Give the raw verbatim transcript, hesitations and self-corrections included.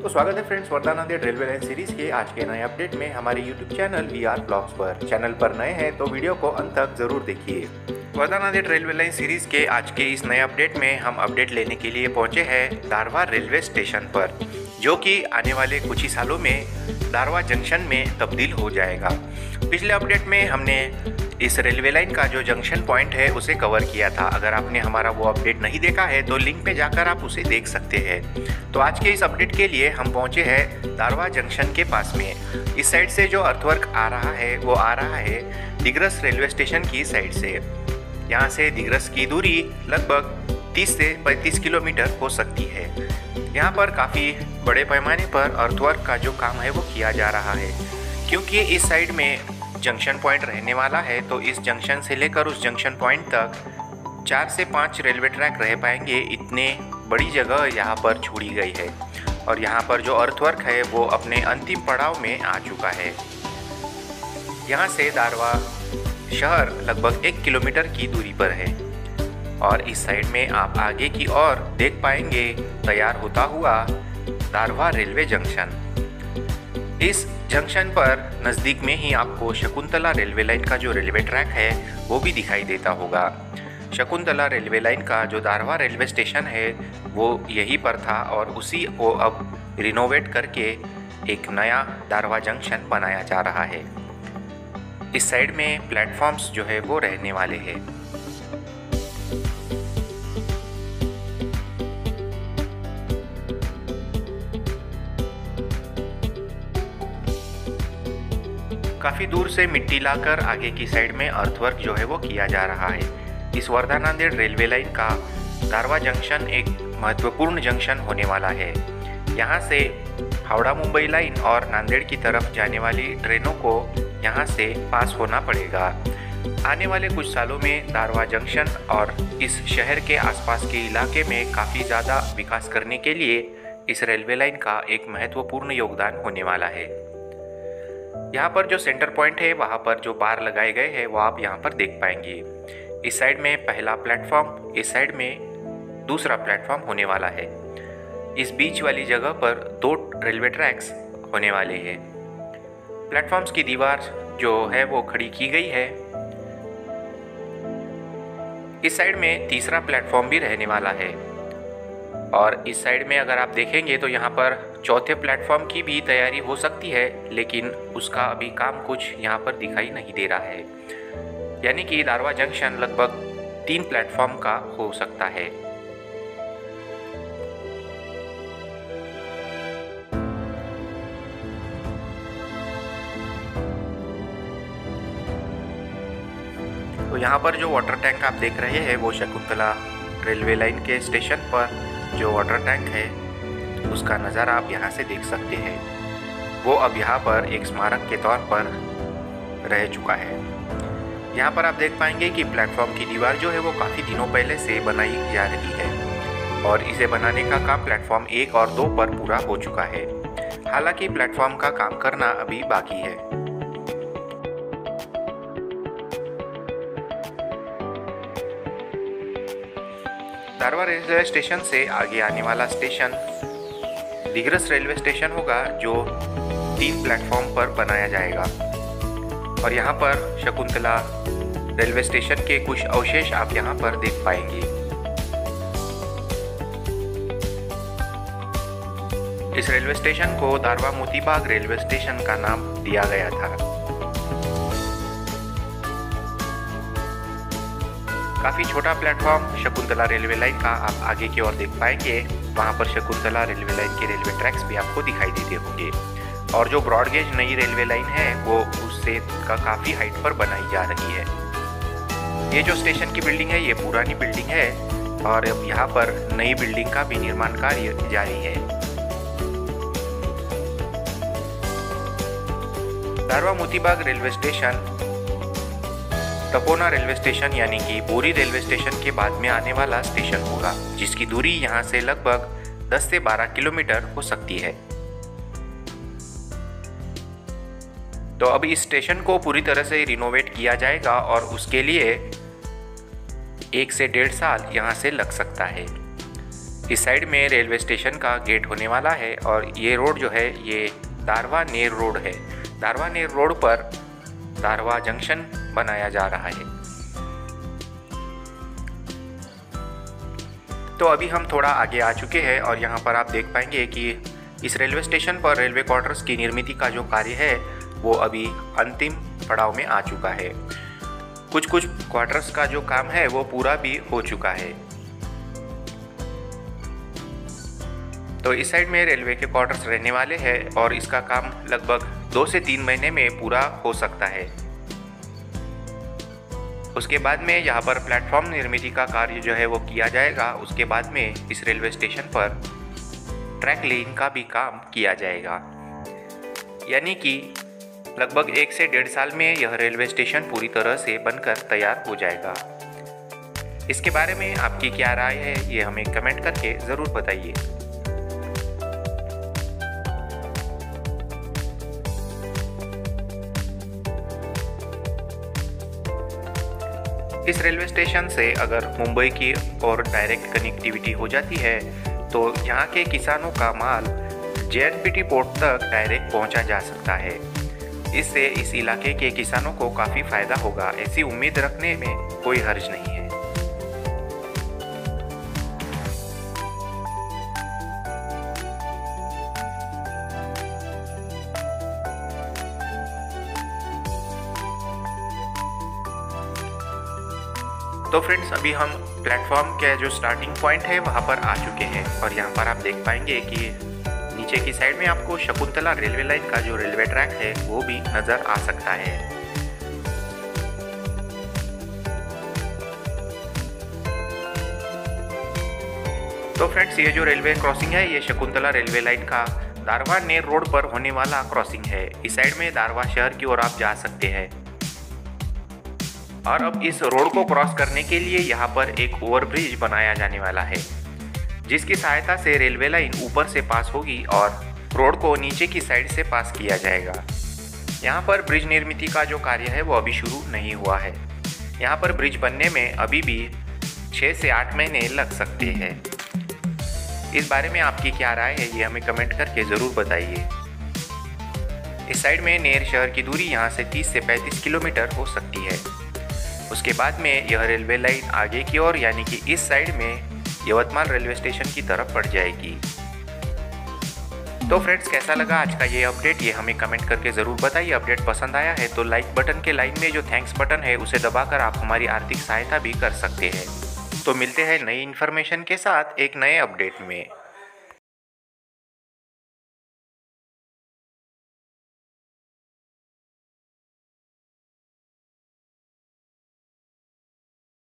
तो स्वागत है friends Wardha Nanded railway line series के आज के नए अपडेट में हमारे YouTube channel we are blogs पर। चैनल पर नए हैं तो वीडियो को अंत तक जरूर देखिए। Wardha Nanded railway line series के आज के इस नए अपडेट में हम अपडेट लेने के लिए पहुंचे हैं दारवा रेलवे स्टेशन पर, जो कि आने वाले कुछ ही सालों में दारवा जंक्शन में तब्दील हो जाएगा। पिछले अपडेट में हमने इस रेलवे लाइन का जो जंक्शन पॉइंट है उसे कवर किया था। अगर आपने हमारा वो अपडेट नहीं देखा है तो लिंक पे जाकर आप उसे देख सकते हैं। तो आज के इस अपडेट के लिए हम पहुंचे हैं दारवा जंक्शन के पास में। इस साइड से जो अर्थवर्क आ रहा है वो आ रहा है दिग्रस रेलवे स्टेशन की साइड से। यहाँ से दिग्रस की दूरी लगभग तीस से पैंतीस किलोमीटर हो सकती है। यहाँ पर काफ़ी बड़े पैमाने पर अर्थवर्क का जो काम है वो किया जा रहा है, क्योंकि इस साइड में जंक्शन पॉइंट रहने वाला है। तो इस जंक्शन से लेकर उस जंक्शन पॉइंट तक चार से पाँच रेलवे ट्रैक रह पाएंगे, इतने बड़ी जगह यहाँ पर छोड़ी गई है। और यहाँ पर जो अर्थवर्क है वो अपने अंतिम पड़ाव में आ चुका है। यहाँ से दारवा शहर लगभग एक किलोमीटर की दूरी पर है और इस साइड में आप आगे की ओर देख पाएंगे तैयार होता हुआ दारवा रेलवे जंक्शन। इस जंक्शन पर नज़दीक में ही आपको शकुंतला रेलवे लाइन का जो रेलवे ट्रैक है वो भी दिखाई देता होगा। शकुंतला रेलवे लाइन का जो दारवा रेलवे स्टेशन है वो यहीं पर था और उसी को अब रिनोवेट करके एक नया दारवा जंक्शन बनाया जा रहा है। इस साइड में प्लेटफॉर्म्स जो है वो रहने वाले हैं। काफ़ी दूर से मिट्टी लाकर आगे की साइड में अर्थवर्क जो है वो किया जा रहा है। इस वर्धा नांदेड़ रेलवे लाइन का दारवा जंक्शन एक महत्वपूर्ण जंक्शन होने वाला है। यहाँ से हावड़ा मुंबई लाइन और नांदेड़ की तरफ जाने वाली ट्रेनों को यहाँ से पास होना पड़ेगा। आने वाले कुछ सालों में दारवा जंक्शन और इस शहर के आसपास के इलाके में काफ़ी ज़्यादा विकास करने के लिए इस रेलवे लाइन का एक महत्वपूर्ण योगदान होने वाला है। यहाँ पर जो सेंटर पॉइंट है वहाँ पर जो बार लगाए गए हैं वो आप यहाँ पर देख पाएंगे। इस साइड में पहला प्लेटफॉर्म, इस साइड में दूसरा प्लेटफॉर्म होने वाला है। इस बीच वाली जगह पर दो रेलवे ट्रैक्स होने वाले हैं। प्लेटफॉर्म्स की दीवार जो है वो खड़ी की गई है। इस साइड में तीसरा प्लेटफॉर्म भी रहने वाला है और इस साइड में अगर आप देखेंगे तो यहाँ पर चौथे प्लेटफॉर्म की भी तैयारी हो सकती है, लेकिन उसका अभी काम कुछ यहाँ पर दिखाई नहीं दे रहा है। यानी कि दारवा जंक्शन लगभग तीन प्लेटफॉर्म का हो सकता है। तो यहाँ पर जो वाटर टैंक आप देख रहे हैं वो शकुंतला रेलवे लाइन के स्टेशन पर जो वाटर टैंक है उसका नज़ारा आप यहाँ से देख सकते हैं। वो अब यहाँ पर एक स्मारक के तौर पर रह चुका है। यहाँ पर आप देख पाएंगे कि प्लेटफॉर्म की दीवार जो है वो काफ़ी दिनों पहले से बनाई जा रही है और इसे बनाने का काम प्लेटफॉर्म एक और दो पर पूरा हो चुका है। हालांकि प्लेटफॉर्म का काम करना अभी बाकी है। दारवा रेलवे स्टेशन से आगे आने वाला स्टेशन दिग्रस रेलवे स्टेशन होगा, जो तीन प्लेटफॉर्म पर बनाया जाएगा। और यहाँ पर शकुंतला रेलवे स्टेशन के कुछ अवशेष आप यहाँ पर देख पाएंगे। इस रेलवे स्टेशन को दारवा मोतीबाग रेलवे स्टेशन का नाम दिया गया था। काफ़ी छोटा प्लेटफॉर्म शकुंतला रेलवे लाइन का आप आगे की ओर देख पाएंगे। वहाँ पर शकुंतला रेलवे लाइन के रेलवे ट्रैक्स भी आपको दिखाई देते होंगे। और जो ब्रॉड गेज नई रेलवे लाइन है वो उससे का काफ़ी हाइट पर बनाई जा रही है। ये जो स्टेशन की बिल्डिंग है ये पुरानी बिल्डिंग है और अब यहाँ पर नई बिल्डिंग का भी निर्माण कार्य जारी है। Darwha Motibagh railway station Tapona railway station यानी कि बोरी रेलवे स्टेशन के बाद में आने वाला स्टेशन होगा, जिसकी दूरी यहाँ से लगभग दस से बारह किलोमीटर हो सकती है। तो अब इस स्टेशन को पूरी तरह से रिनोवेट किया जाएगा और उसके लिए एक से डेढ़ साल यहाँ से लग सकता है। इस साइड में रेलवे स्टेशन का गेट होने वाला है और ये रोड जो है ये दारवा नेर रोड है। दारवा नेर रोड पर दारवा जंक्शन बनाया जा रहा है। तो अभी हम थोड़ा आगे आ चुके हैं और यहाँ पर आप देख पाएंगे कि इस रेलवे स्टेशन पर रेलवे क्वार्टर्स की निर्मित का जो कार्य है वो अभी अंतिम पड़ाव में आ चुका है। कुछ कुछ क्वार्टर्स का जो काम है वो पूरा भी हो चुका है। तो इस साइड में रेलवे के क्वार्टर्स रहने वाले हैं और इसका काम लगभग दो से तीन महीने में पूरा हो सकता है। उसके बाद में यहाँ पर प्लेटफॉर्म निर्मित का कार्य जो है वो किया जाएगा। उसके बाद में इस रेलवे स्टेशन पर ट्रैक लेन का भी काम किया जाएगा, यानी कि लगभग एक से डेढ़ साल में यह रेलवे स्टेशन पूरी तरह से बनकर तैयार हो जाएगा। इसके बारे में आपकी क्या राय है ये हमें कमेंट करके ज़रूर बताइए। इस रेलवे स्टेशन से अगर मुंबई की और डायरेक्ट कनेक्टिविटी हो जाती है तो यहाँ के किसानों का माल J N P T port तक डायरेक्ट पहुँचा जा सकता है। इससे इस इलाके के किसानों को काफ़ी फायदा होगा, ऐसी उम्मीद रखने में कोई हर्ज नहीं है। तो फ्रेंड्स अभी हम प्लेटफॉर्म के जो स्टार्टिंग पॉइंट है वहाँ पर आ चुके हैं और यहाँ पर आप देख पाएंगे कि नीचे की साइड में आपको शकुंतला रेलवे लाइन का जो रेलवे ट्रैक है वो भी नज़र आ सकता है। तो फ्रेंड्स ये जो रेलवे क्रॉसिंग है ये शकुंतला रेलवे लाइन का दारवा नेर रोड पर होने वाला क्रॉसिंग है। इस साइड में दारवा शहर की ओर आप जा सकते हैं और अब इस रोड को क्रॉस करने के लिए यहाँ पर एक ओवरब्रिज बनाया जाने वाला है, जिसकी सहायता से रेलवे लाइन ऊपर से पास होगी और रोड को नीचे की साइड से पास किया जाएगा। यहाँ पर ब्रिज निर्मित का जो कार्य है वो अभी शुरू नहीं हुआ है। यहाँ पर ब्रिज बनने में अभी भी छः से आठ महीने लग सकते हैं। इस बारे में आपकी क्या राय है ये हमें कमेंट करके ज़रूर बताइए। इस साइड में नेर शहर की दूरी यहाँ से तीस से पैंतीस किलोमीटर हो सकती है। उसके बाद में यह रेलवे लाइन आगे की ओर यानी कि इस साइड में यवतमाल रेलवे स्टेशन की तरफ बढ़ जाएगी। तो फ्रेंड्स कैसा लगा आज का ये अपडेट ये हमें कमेंट करके ज़रूर बताइए। अपडेट पसंद आया है तो लाइक बटन के लाइन में जो थैंक्स बटन है उसे दबाकर आप हमारी आर्थिक सहायता भी कर सकते हैं। तो मिलते हैं नई इन्फॉर्मेशन के साथ एक नए अपडेट में।